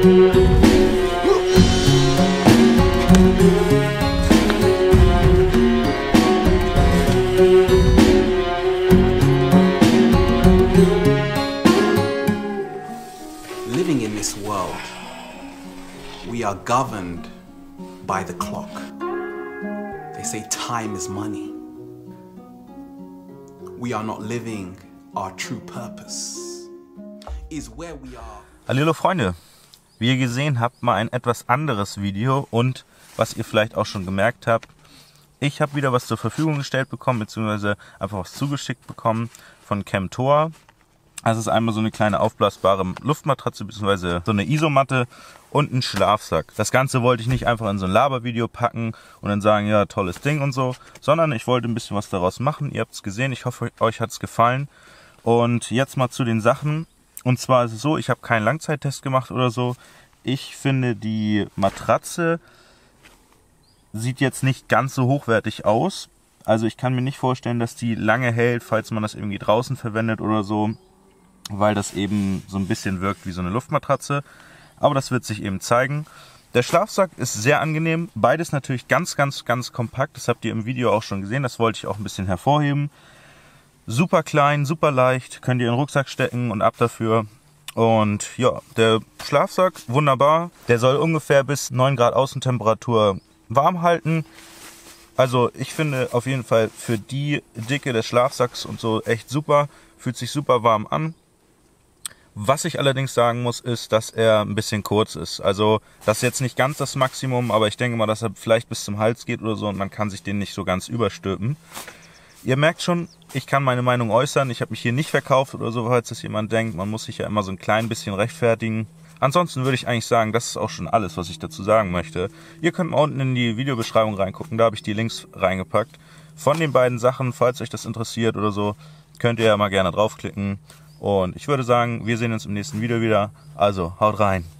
Living in this world, we are governed by the clock. They say time is money. We are not living our true purpose. Is where we are. Hallo Freunde, wie ihr gesehen habt, mal ein etwas anderes Video und was ihr vielleicht auch schon gemerkt habt, ich habe wieder was zur Verfügung gestellt bekommen, beziehungsweise einfach was zugeschickt bekommen von Chemtoa. Das ist einmal so eine kleine aufblasbare Luftmatratze bzw. so eine Isomatte und ein Schlafsack. Das Ganze wollte ich nicht einfach in so ein Labervideo packen und dann sagen, ja, tolles Ding und so, sondern ich wollte ein bisschen was daraus machen. Ihr habt es gesehen, ich hoffe, euch hat es gefallen. Und jetzt mal zu den Sachen. Und zwar ist es so, ich habe keinen Langzeittest gemacht oder so. Ich finde, die Matratze sieht jetzt nicht ganz so hochwertig aus. Also ich kann mir nicht vorstellen, dass die lange hält, falls man das irgendwie draußen verwendet oder so, weil das eben so ein bisschen wirkt wie so eine Luftmatratze. Aber das wird sich eben zeigen. Der Schlafsack ist sehr angenehm. Beides natürlich ganz kompakt. Das habt ihr im Video auch schon gesehen. Das wollte ich auch ein bisschen hervorheben. Super klein, super leicht. Könnt ihr in den Rucksack stecken und ab dafür. Und ja, der Schlafsack, wunderbar. Der soll ungefähr bis 9 Grad Außentemperatur warm halten. Also ich finde auf jeden Fall für die Dicke des Schlafsacks und so echt super. Fühlt sich super warm an. Was ich allerdings sagen muss, ist, dass er ein bisschen kurz ist. Also das ist jetzt nicht ganz das Maximum, aber ich denke mal, dass er vielleicht bis zum Hals geht oder so und man kann sich den nicht so ganz überstülpen. Ihr merkt schon, ich kann meine Meinung äußern. Ich habe mich hier nicht verkauft oder so, falls das jemand denkt. Man muss sich ja immer so ein klein bisschen rechtfertigen. Ansonsten würde ich eigentlich sagen, das ist auch schon alles, was ich dazu sagen möchte. Ihr könnt mal unten in die Videobeschreibung reingucken, da habe ich die Links reingepackt. Von den beiden Sachen, falls euch das interessiert oder so, könnt ihr ja mal gerne draufklicken. Und ich würde sagen, wir sehen uns im nächsten Video wieder. Also, haut rein!